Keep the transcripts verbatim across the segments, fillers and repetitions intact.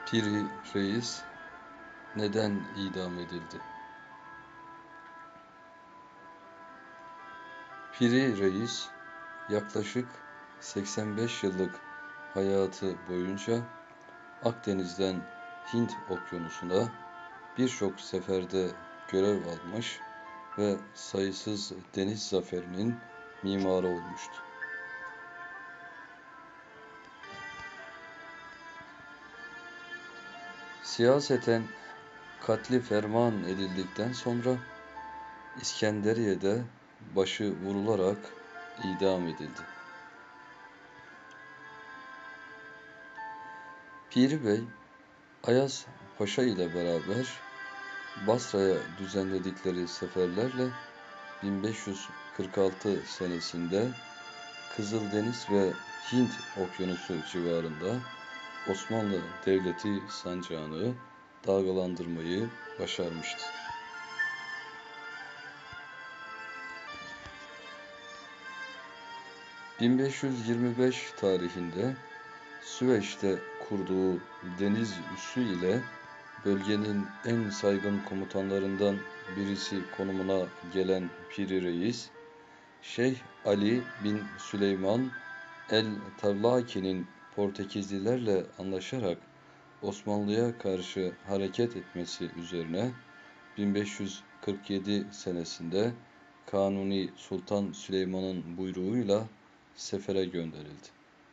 Piri Reis neden idam edildi? Piri Reis yaklaşık seksen beş yıllık hayatı boyunca Akdeniz'den Hint Okyanusu'na birçok seferde görev almış ve sayısız deniz zaferinin mimarı olmuştu. Siyaseten katli ferman edildikten sonra İskenderiye'de başı vurularak idam edildi. Piri Bey, Ayaz Paşa ile beraber Basra'ya düzenledikleri seferlerle bin beş yüz kırk altı senesinde Kızıldeniz ve Hint Okyanusu civarında Osmanlı Devleti sancağını dalgalandırmayı başarmıştı. bin beş yüz yirmi beş tarihinde Süveyş'te kurduğu deniz üssü ile bölgenin en saygın komutanlarından birisi konumuna gelen Piri Reis, Şeyh Ali bin Süleyman el-Tavlaki'nin Portekizlilerle anlaşarak Osmanlı'ya karşı hareket etmesi üzerine bin beş yüz kırk yedi senesinde Kanuni Sultan Süleyman'ın buyruğuyla sefere gönderildi.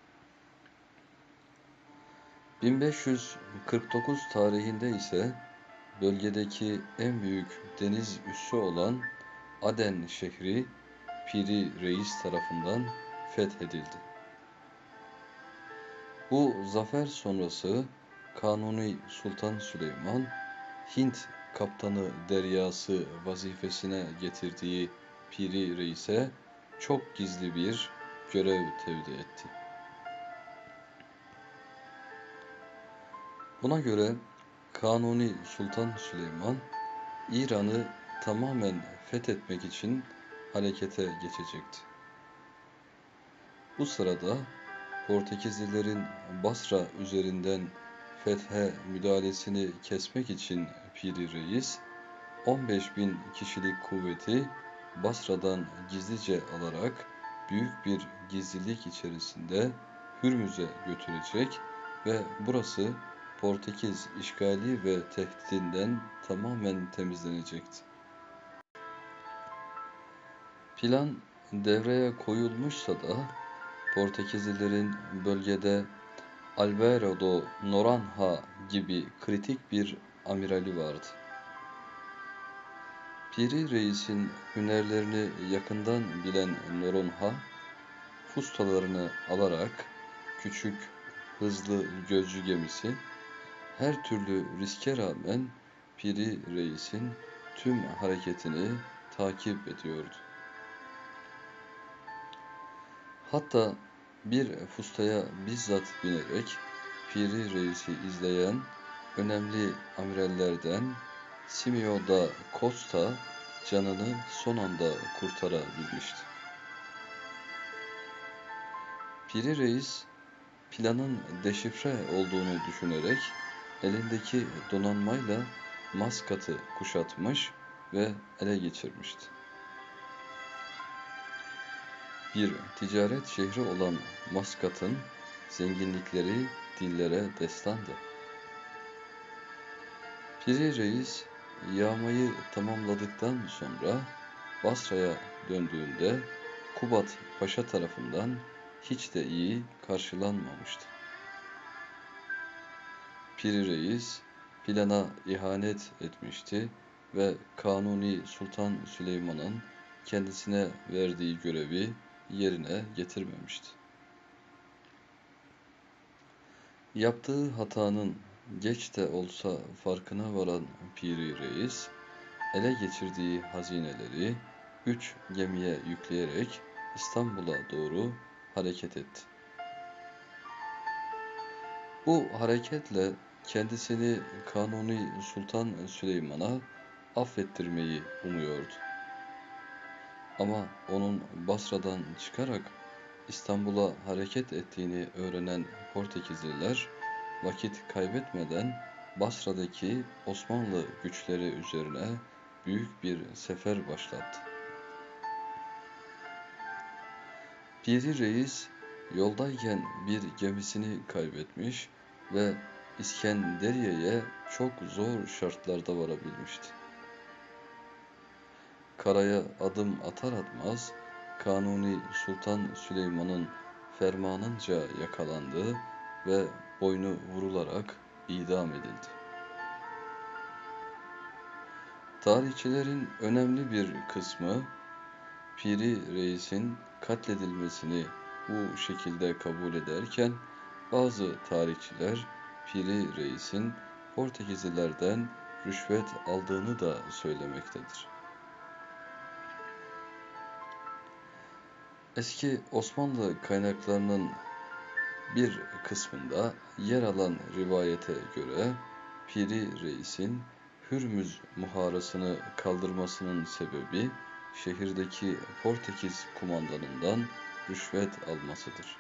bin beş yüz kırk dokuz tarihinde ise bölgedeki en büyük deniz üssü olan Aden şehri Piri Reis tarafından fethedildi. Bu zafer sonrası Kanuni Sultan Süleyman, Hint kaptanı deryası vazifesine getirdiği Piri Reis'e çok gizli bir görev tevdi etti. Buna göre Kanuni Sultan Süleyman, İran'ı tamamen fethetmek için harekete geçecekti. Bu sırada Portekizlilerin Basra üzerinden fethe müdahalesini kesmek için Piri Reis, on beş bin kişilik kuvveti Basra'dan gizlice alarak büyük bir gizlilik içerisinde Hürmüz'e götürecek ve burası Portekiz işgali ve tehdidinden tamamen temizlenecekti. Plan devreye koyulmuşsa da Portekizlilerin bölgede Alvaro do Noronha gibi kritik bir amirali vardı. Piri Reis'in hünerlerini yakından bilen Noronha, fustalarını alarak küçük, hızlı gözcü gemisi, her türlü riske rağmen Piri Reis'in tüm hareketini takip ediyordu. Hatta bir fustaya bizzat binerek Piri Reis'i izleyen önemli amirallerden Simio da Costa canını son anda kurtarabilmişti. Piri Reis planın deşifre olduğunu düşünerek elindeki donanmayla Maskat'ı kuşatmış ve ele geçirmişti. Bir ticaret şehri olan Maskat'ın zenginlikleri dillere destandı. Piri Reis yağmayı tamamladıktan sonra Basra'ya döndüğünde Kubat Paşa tarafından hiç de iyi karşılanmamıştı. Piri Reis plana ihanet etmişti ve Kanuni Sultan Süleyman'ın kendisine verdiği görevi yerine getirmemişti. Yaptığı hatanın geç de olsa farkına varan Piri Reis, ele geçirdiği hazineleri üç gemiye yükleyerek İstanbul'a doğru hareket etti. Bu hareketle kendisini Kanuni Sultan Süleyman'a affettirmeyi umuyordu. Ama onun Basra'dan çıkarak İstanbul'a hareket ettiğini öğrenen Portekizliler vakit kaybetmeden Basra'daki Osmanlı güçleri üzerine büyük bir sefer başlattı. Piri Reis yoldayken bir gemisini kaybetmiş ve İskenderiye'ye çok zor şartlarda varabilmişti. Karaya adım atar atmaz Kanuni Sultan Süleyman'ın fermanınca yakalandı ve boynu vurularak idam edildi. Tarihçilerin önemli bir kısmı Piri Reis'in katledilmesini bu şekilde kabul ederken bazı tarihçiler Piri Reis'in Portekizlilerden rüşvet aldığını da söylemektedir. Eski Osmanlı kaynaklarının bir kısmında yer alan rivayete göre Piri Reis'in Hürmüz muharasını kaldırmasının sebebi şehirdeki Portekiz kumandanından rüşvet almasıdır.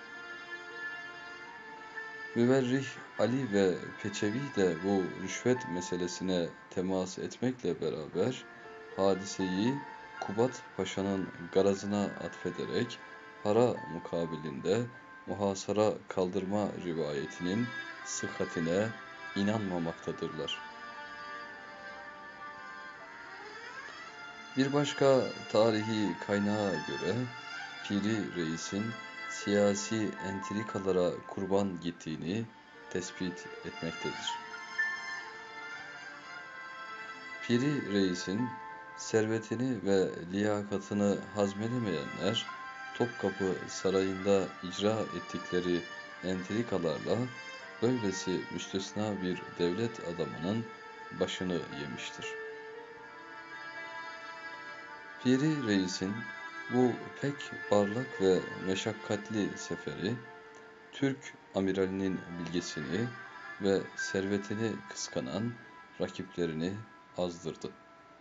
Müverrih Ali ve Peçevi de bu rüşvet meselesine temas etmekle beraber hadiseyi Kubat Paşa'nın garazına atfederek para mukabilinde muhasara kaldırma rivayetinin sıhhatine inanmamaktadırlar. Bir başka tarihi kaynağa göre Piri Reis'in siyasi entrikalara kurban gittiğini tespit etmektedir. Piri Reis'in servetini ve liyakatını hazmedemeyenler Topkapı Sarayı'nda icra ettikleri entrikalarla böylesi müstesna bir devlet adamının başını yemiştir. Piri Reis'in bu pek parlak ve meşakkatli seferi, Türk amiralinin bilgisini ve servetini kıskanan rakiplerini azdırdı.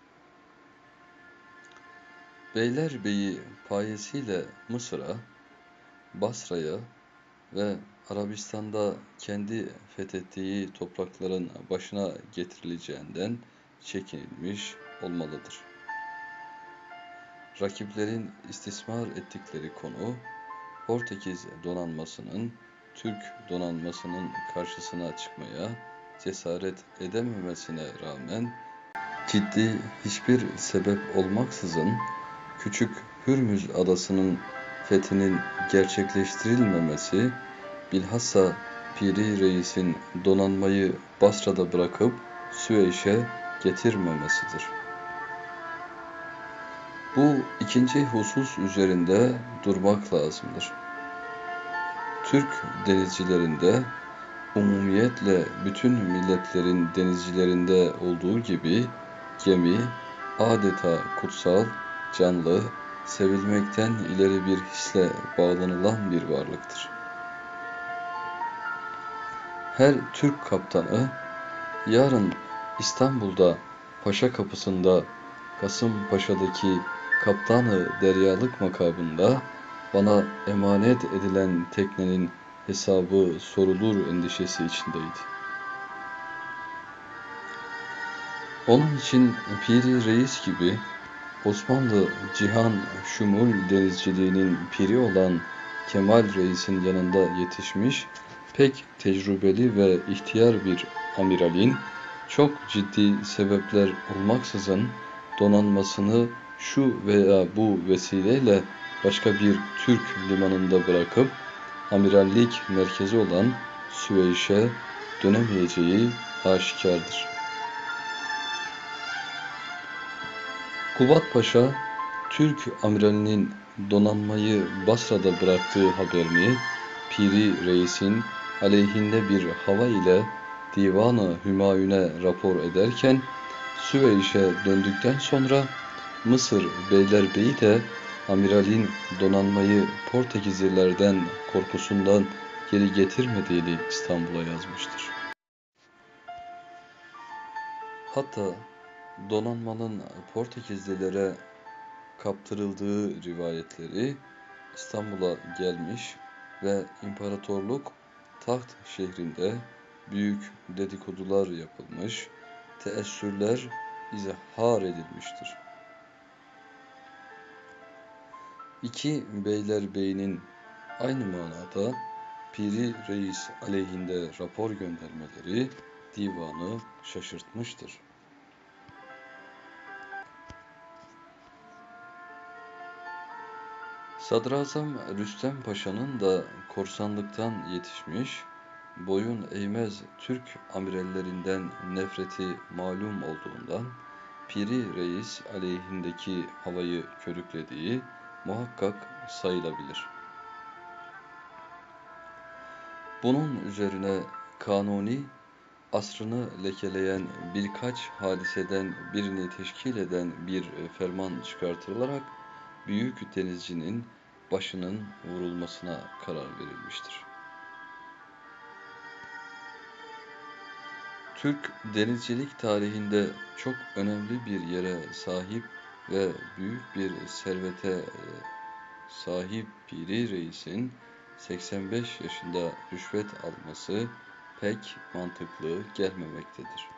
Beylerbeyi payesiyle Mısır'a, Basra'ya ve Arabistan'da kendi fethettiği toprakların başına getirileceğinden çekinilmiş olmalıdır. Rakiplerin istismar ettikleri konu, Portekiz donanmasının Türk donanmasının karşısına çıkmaya cesaret edememesine rağmen ciddi hiçbir sebep olmaksızın Küçük Hürmüz adasının fethinin gerçekleştirilmemesi, bilhassa Piri Reis'in donanmayı Basra'da bırakıp Süveyş'e getirmemesidir. Bu ikinci husus üzerinde durmak lazımdır. Türk denizcilerinde, umumiyetle bütün milletlerin denizcilerinde olduğu gibi gemi adeta kutsal, canlı, sevilmekten ileri bir hisle bağlanılan bir varlıktır. Her Türk kaptanı, yarın İstanbul'da Paşa Kapısı'nda Kasımpaşa'daki kaptanı deryalık makabında bana emanet edilen teknenin hesabı sorulur endişesi içindeydi. Onun için Piri Reis gibi Osmanlı cihan şumul denizciliğinin piri olan Kemal Reis'in yanında yetişmiş pek tecrübeli ve ihtiyar bir amiralin çok ciddi sebepler olmaksızın donanmasını şu veya bu vesileyle başka bir Türk limanında bırakıp amirallik merkezi olan Süveyş'e dönemeyeceği aşikardır. Kubat Paşa, Türk amiralinin donanmayı Basra'da bıraktığı haberini Piri Reis'in aleyhinde bir hava ile Divan-ı Hümayun'e rapor ederken Süveyş'e döndükten sonra Mısır Beylerbeyi de amiralin donanmayı Portekizlilerden korkusundan geri getirmediğini İstanbul'a yazmıştır. Hatta donanmanın Portekizlilere kaptırıldığı rivayetleri İstanbul'a gelmiş ve imparatorluk Taht şehrinde büyük dedikodular yapılmış, teessürler izhar edilmiştir. İki beylerbeyinin aynı manada Piri Reis aleyhinde rapor göndermeleri divanı şaşırtmıştır. Sadrazam Rüstem Paşa'nın da korsanlıktan yetişmiş, boyun eğmez Türk amirallerinden nefreti malum olduğundan Piri Reis aleyhindeki havayı körüklediği muhakkak sayılabilir. Bunun üzerine Kanuni, asrını lekeleyen birkaç hadiseden birini teşkil eden bir ferman çıkartılarak büyük denizcinin başının vurulmasına karar verilmiştir. Türk denizcilik tarihinde çok önemli bir yere sahip ve büyük bir servete sahip Piri Reis'in seksen beş yaşında rüşvet alması pek mantıklı gelmemektedir.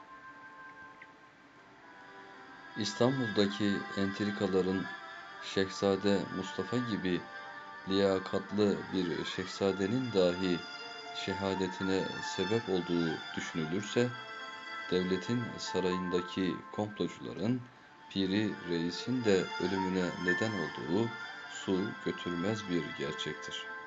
İstanbul'daki entrikaların Şehzade Mustafa gibi liyakatlı bir şehzadenin dahi şehadetine sebep olduğu düşünülürse, devletin sarayındaki komplocuların Piri Reis'in de ölümüne neden olduğu su götürmez bir gerçektir.